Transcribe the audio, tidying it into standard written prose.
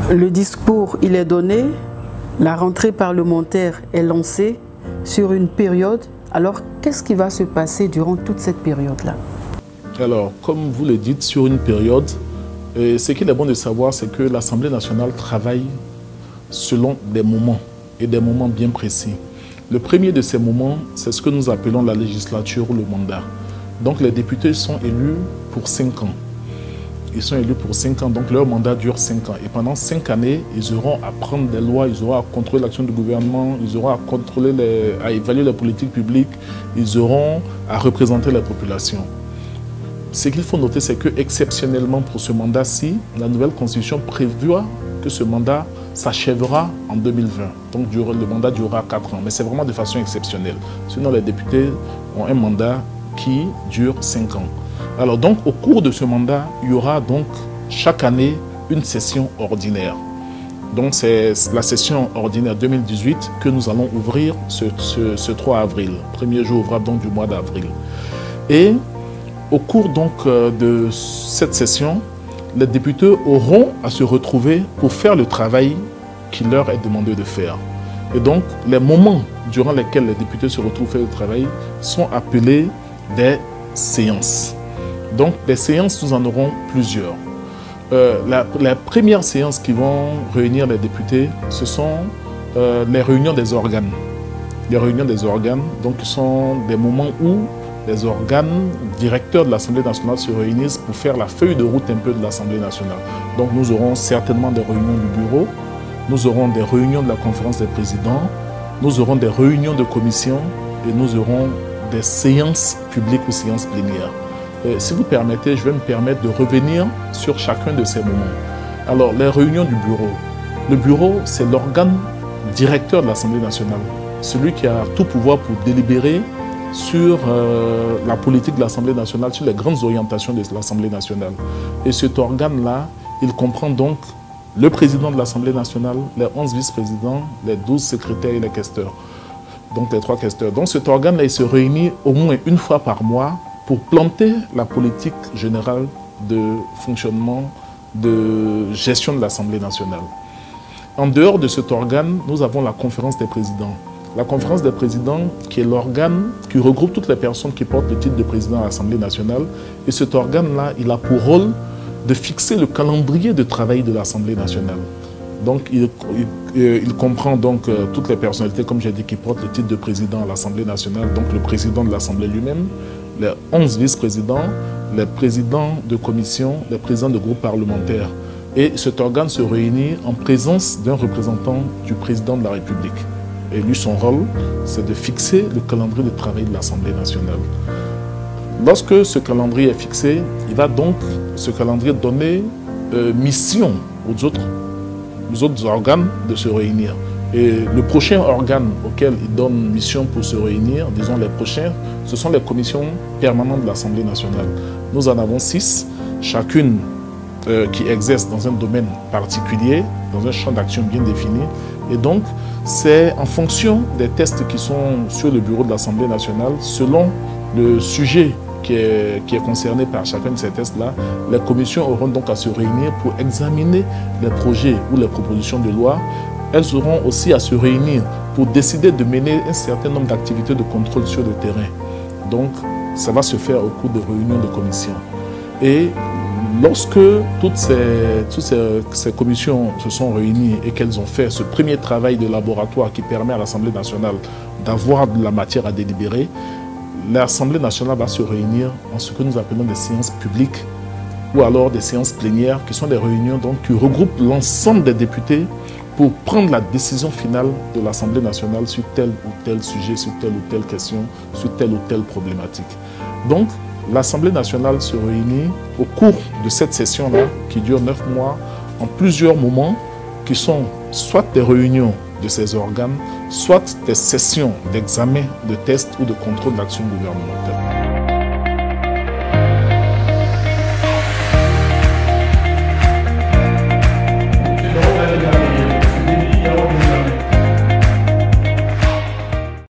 Le discours, il est donné, la rentrée parlementaire est lancée sur une période. Alors, qu'est-ce qui va se passer durant toute cette période-là? Alors, comme vous le dites, sur une période, ce qu'il est bon de savoir, c'est que l'Assemblée nationale travaille selon des moments, et des moments bien précis. Le premier de ces moments, c'est ce que nous appelons la législature ou le mandat. Donc, les députés sont élus pour 5 ans. Ils sont élus pour 5 ans, donc leur mandat dure 5 ans. Et pendant 5 années, ils auront à prendre des lois, ils auront à contrôler l'action du gouvernement, ils auront à contrôler, à évaluer les politiques publiques, ils auront à représenter la population. Ce qu'il faut noter, c'est que exceptionnellement pour ce mandat-ci, la nouvelle constitution prévoit que ce mandat s'achèvera en 2020. Donc le mandat durera 4 ans, mais c'est vraiment de façon exceptionnelle. Sinon, les députés ont un mandat qui dure 5 ans. Alors donc, au cours de ce mandat, il y aura donc chaque année une session ordinaire. Donc c'est la session ordinaire 2018 que nous allons ouvrir ce 3 avril, premier jour ouvrable donc du mois d'avril. Et au cours donc de cette session, les députés auront à se retrouver pour faire le travail qui leur est demandé de faire. Et donc, les moments durant lesquels les députés se retrouvent faire le travail sont appelés des séances. Donc, les séances, nous en aurons plusieurs. La première séance qui vont réunir les députés, ce sont les réunions des organes. Les réunions des organes, donc, sont des moments où les organes directeurs de l'Assemblée nationale se réunissent pour faire la feuille de route un peu de l'Assemblée nationale. Donc, nous aurons certainement des réunions du bureau, nous aurons des réunions de la conférence des présidents, nous aurons des réunions de commission et nous aurons des séances publiques ou séances plénières. Si vous permettez, je vais me permettre de revenir sur chacun de ces moments. Alors, les réunions du bureau. Le bureau, c'est l'organe directeur de l'Assemblée nationale, celui qui a tout pouvoir pour délibérer sur la politique de l'Assemblée nationale, sur les grandes orientations de l'Assemblée nationale. Et cet organe-là, il comprend donc le président de l'Assemblée nationale, les 11 vice-présidents, les 12 secrétaires et les questeurs. Donc les 3 questeurs. Donc cet organe-là, il se réunit au moins une fois par mois pour planter la politique générale de fonctionnement, de gestion de l'Assemblée nationale. En dehors de cet organe, nous avons la conférence des présidents. La conférence des présidents, qui est l'organe qui regroupe toutes les personnes qui portent le titre de président à l'Assemblée nationale. Et cet organe-là, il a pour rôle de fixer le calendrier de travail de l'Assemblée nationale. Donc, il comprend donc toutes les personnalités, comme j'ai dit, qui portent le titre de président à l'Assemblée nationale, donc le président de l'Assemblée lui-même, les 11 vice-présidents, les présidents de commission, les présidents de groupes parlementaires. Et cet organe se réunit en présence d'un représentant du président de la République. Et lui, son rôle, c'est de fixer le calendrier de travail de l'Assemblée nationale. Lorsque ce calendrier est fixé, il va donc, ce calendrier, donner mission aux autres organes de se réunir. Et le prochain organe auquel il donne mission pour se réunir, disons les prochains, ce sont les commissions permanentes de l'Assemblée nationale. Nous en avons 6, chacune qui exerce dans un domaine particulier, dans un champ d'action bien défini. Et donc, c'est en fonction des tests qui sont sur le bureau de l'Assemblée nationale, selon le sujet qui est concerné par chacun de ces tests-là, les commissions auront donc à se réunir pour examiner les projets ou les propositions de loi. Elles auront aussi à se réunir pour décider de mener un certain nombre d'activités de contrôle sur le terrain. Donc, ça va se faire au cours de réunions de commissions. Et lorsque toutes ces commissions se sont réunies et qu'elles ont fait ce premier travail de laboratoire qui permet à l'Assemblée nationale d'avoir de la matière à délibérer, l'Assemblée nationale va se réunir en ce que nous appelons des séances publiques ou alors des séances plénières, qui sont des réunions donc, qui regroupent l'ensemble des députés pour prendre la décision finale de l'Assemblée nationale sur tel ou tel sujet, sur telle ou telle question, sur telle ou telle problématique. Donc, l'Assemblée nationale se réunit au cours de cette session-là, qui dure 9 mois, en plusieurs moments, qui sont soit des réunions de ces organes, soit des sessions d'examen, de tests ou de contrôle d'action gouvernementale.